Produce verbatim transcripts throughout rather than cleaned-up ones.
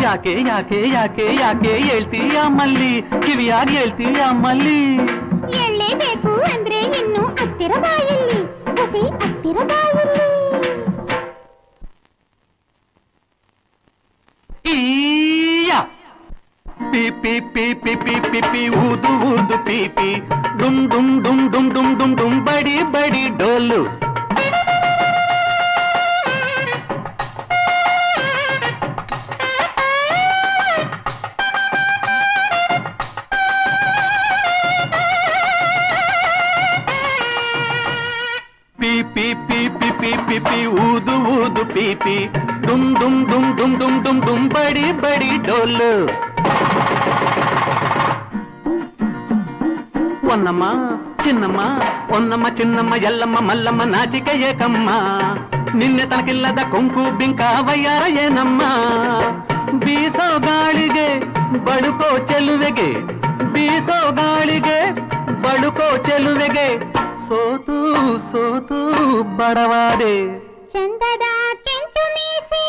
ಯಾಕೆ ಯಾಕೆ ಯಾಕೆ ಯಾಕೆ ಹೇಳ್ತೀಯ ಮಲ್ಲಿ ಕಿವಿಯಾಗಿ ಹೇಳ್ತೀಯ ಮಲ್ಲಿ ಹೇಳಲೇಬೇಕು ಅಂದ್ರೆ ಇನ್ನು ಹತ್ತಿರ ಬಾಯಲ್ಲಿ ಹೊಸಿ ಹತ್ತಿರ ಬಾಯಲ್ಲಿ ಈಯ ಪಿ ಪಿ ಪಿ ಪಿ ಪಿ ಪಿ ಪಿ ಊದು ಊದು ಪಿ ಪಿ ಡುಮ್ ಡುಮ್ ಡುಮ್ ಡುಮ್ ಡುಮ್ ಡುಮ್ ಡುಮ್ ಬಡಿ ಬಡಿ ಡೋಲು ಪಿ ಪಿ ಪಿ ಪಿ ಪಿ ಪಿ ಪಿ ಊದು ಊದು ಪಿ ಪಿ ಡುಮ್ ಡುಮ್ ಡುಮ್ ಡುಮ್ ಡುಮ್ ಡುಮ್ ಡುಮ್ ಬಡಿ ಬಡಿ ಡೋಲು ಒನ್ನಮ್ಮ ಚಿನ್ನಮ್ಮ ಒನ್ನಮ್ಮ ಚಿನ್ನಮ್ಮ ಎಲ್ಲಮ್ಮ ಮಲ್ಲಮ್ಮ ನಾಚಿಕೆ ಏಕಮ್ಮ ನಿನ್ನೆ ತನಕಿಲ್ಲದ ಕೊಂಕು ಬಿಂಕ ವಯ್ಯಾರ ಏನಮ್ಮ ಬೀಸೋ ಗಾಳಿಗೆ ಬಳುಕೋ ಚೆಲುವೆಗೆ ಬೀಸೋ ಗಾಳಿಗೆ ಬಳುಕೋ ಚೆಲುವೆಗೆ ಸೋತು ಸೋತು ಬಡವಾದೆ ಚಂದದ ಕೆಂಚು ಮೀಸೆ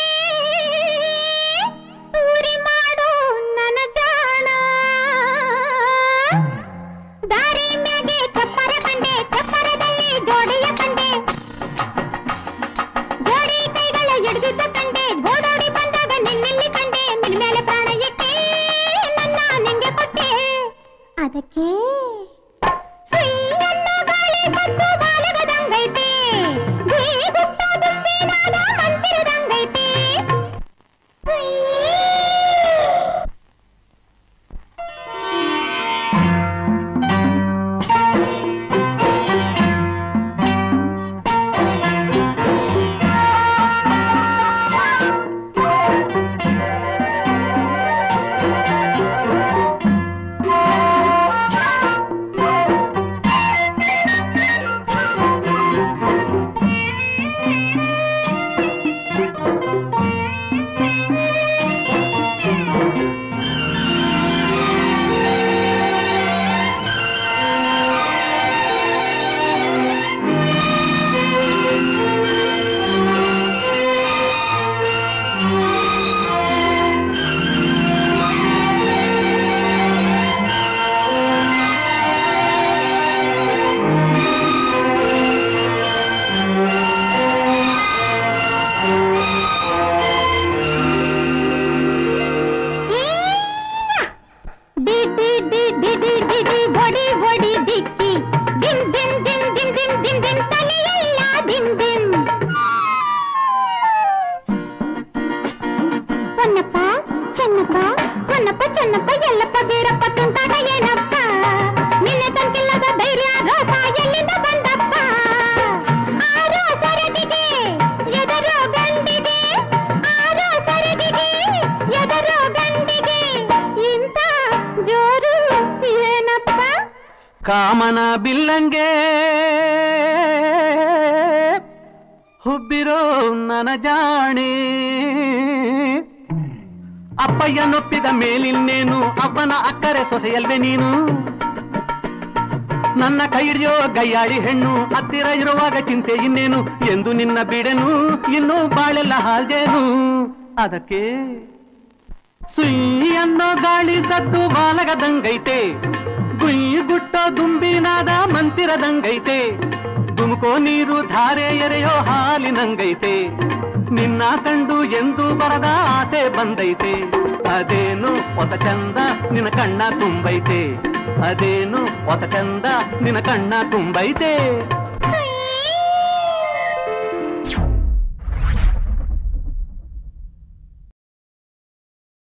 ಪೂರಿ ಮಾಡು ನನ್ನ ಜಾಣ ದಾರಿ ಮ್ಯಾಗೆ ಚಪ್ಪರ ಕಂಡೆ ಚಪ್ಪರದಲ್ಲಿ ಜೋಡಿಯ ಕಂಡೆ ಜೋಡಿ ಕೈಗಳ ಹಿಡಿದಿದ್ದ ಕಂಡೆ ಗೋಡೋಡಿ ಬಂದಾಗ ನಿನ್ನೆಲ್ಲಿ ಕಂಡೆ ನಿನ್ನ ಮೇಲೆ ಪ್ರಾಣ ಇಟ್ಟೆ ನನ್ನ ನಿಂಗೆ ಕೊಟ್ಟೆ ಅದಕ್ಕೆ ಸತ್ತು ಬಾಲಗದಂಗೈತೆ ಗುಟ್ಟ ದುಂಬಿ ನಾದ ಮಂದಿರದಂಗೈತೆ ಕಾಮನ ಬಿಲ್ಲಂಗೆ ಹುಬ್ಬಿರೋ ನನ್ನ ಜಾಣೆ ಅಪ್ಪಯ್ಯನೊಪ್ಪಿದ ಮೇಲಿನ್ನೇನು ಅವನ ಅಕ್ಕರೆ ಸೊಸೆಯಲ್ವೇ ನೀನು ನನ್ನ ಕೈ ಹಿಡಿಯೋ ಗಯ್ಯಾಳಿ ಹೆಣ್ಣು ಹತ್ತಿರ ಇರುವಾಗ ಚಿಂತೆ ಇನ್ನೇನು ಎಂದು ನಿನ್ನ ಬಿಡೆನು ಇನ್ನು ಬಾಳೆಲ್ಲ ಹಾಲ್ಜೇನು ಅದಕ್ಕೆ ಸುಯ್ ಅನ್ನೋ ಗಾಳಿ ಸದ್ದು ಬಾಲಗದಂಗೈತೆ ಗುಯ್ ಗುಟ್ಟೋ ದುಂಬಿನಾದ ಮಂತಿರದಂಗೈತೆ ದುಮುಕೋ ನೀರು ಧಾರೆ ಎರೆಯೋ ಹಾಲಿನಂಗೈತೆ ನಿನ್ನ ಕಂಡು ಎಂದು ಬರದ ಆಸೆ ಬಂದೈತೆ ಅದೇನು ಹೊಸ ಚಂದ ನಿನ್ನ ಕಣ್ಣ ತುಂಬೈತೆ ಅದೇನು ಹೊಸ ಚಂದ ನಿನ್ನ ಕಣ್ಣ ತುಂಬೈತೆ